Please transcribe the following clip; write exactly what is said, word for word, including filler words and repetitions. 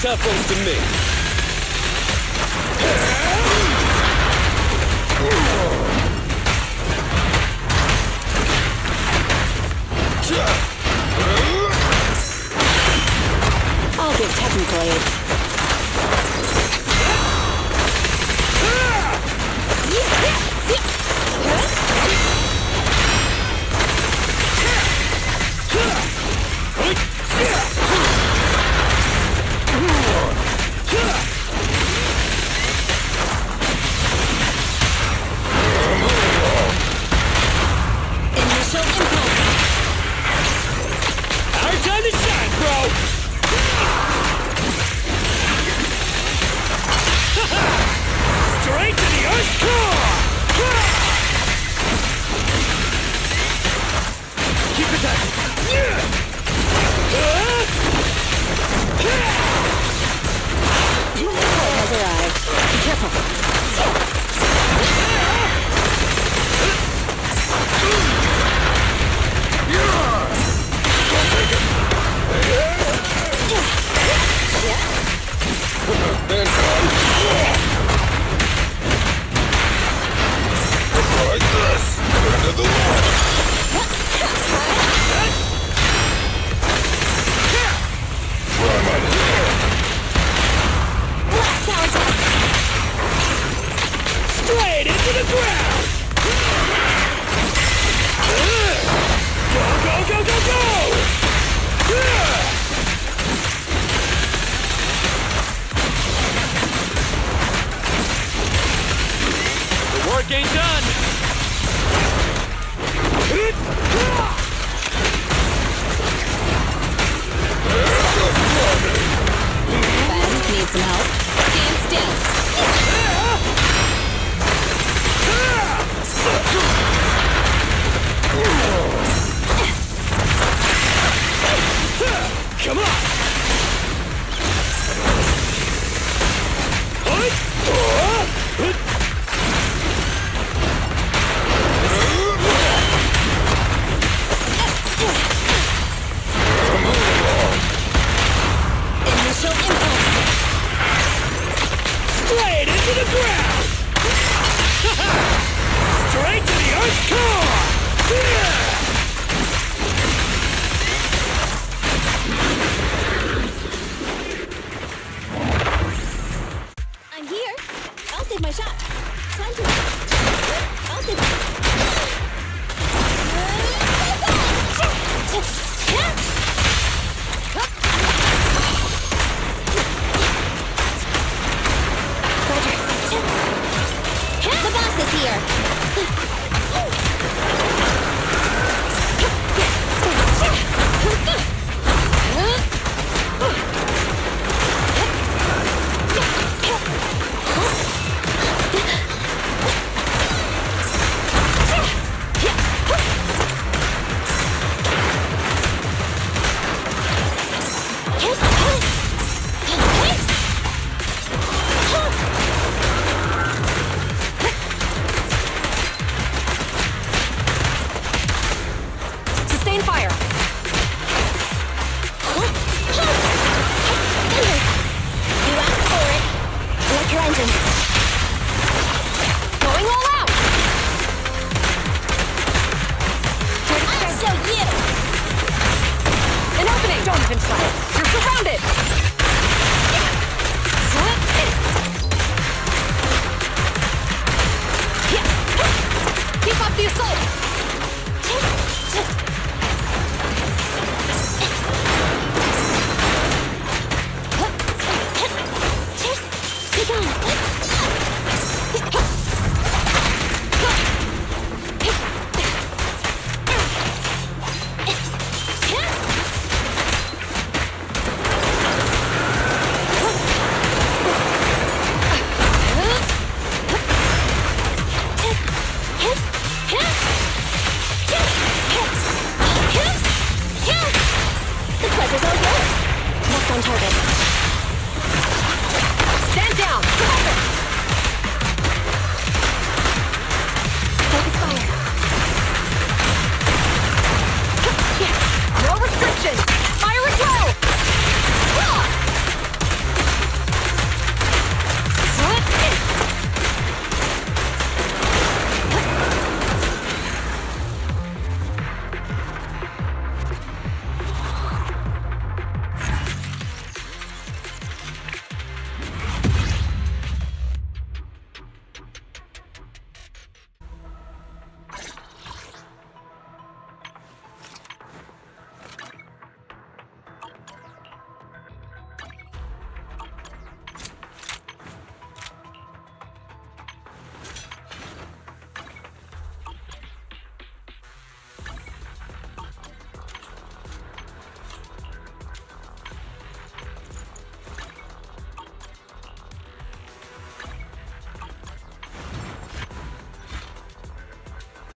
tough ones to me. I'll get technical aid. Initial impulse. Our time to shine, bro! Straight to the Earth core! Keep attacking! Support has arrived. Be careful. Like this! Into the wall! Straight into the ground! Go, go, go, go, go! The work ain't done! Ben, need some help? Stand still. Come on! Initial impulse. Straight into the ground! Straight to the Earth's core! I'm here. I'll save my shot. Time to. I'll save. The boss is here. Sustain fire. You asked for it. Electro engine. Going all out. I'll show you. An opening. Don't even try. You're surrounded. Keep up the assault. Be gone.